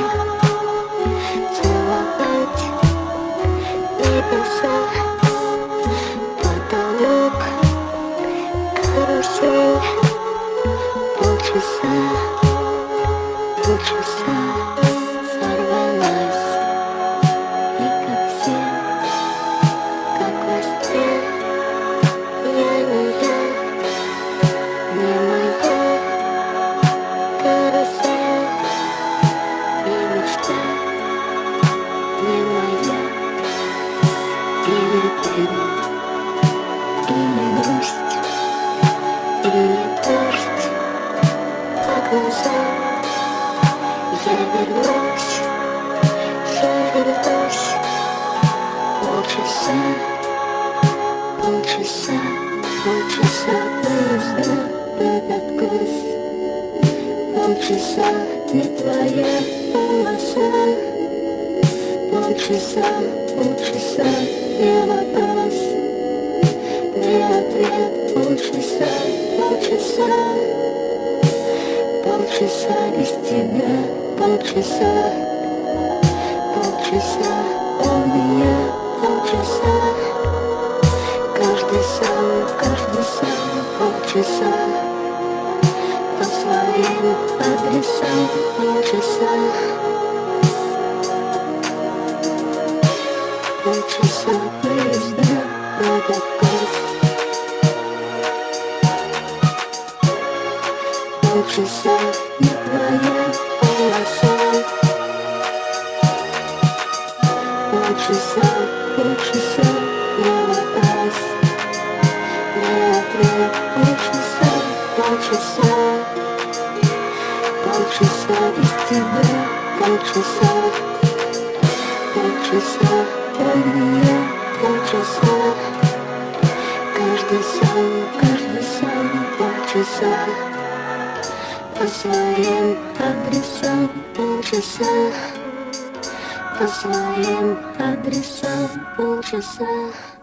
целовать небеса, потолок, карусель. Полчаса, полчаса сорвалась, и как все, как во сне. Я не я, не моя карусель, и мечта не моя, или ты, или грусть, или дождь. Глаза. Я вернусь, полчаса, полчаса, полчаса поезда этот груз, полчаса не твоя полоса, полчаса, полчаса не вопрос, не ответ, полчаса, полчаса. Полчаса без тебя, полчаса, полчаса у меня, полчаса. Каждый сам, полчаса. По своим адресам, полчаса. Полчаса поезда, этот кайф. Полчаса не твоя полоса, полчаса, полчаса не вопрос, не ответ, полчаса, полчаса, полчаса без тебя, полчаса, полчаса у меня, полчаса. Каждый сам, полчаса. По своим адресам, полчаса. По своим адресам, полчаса.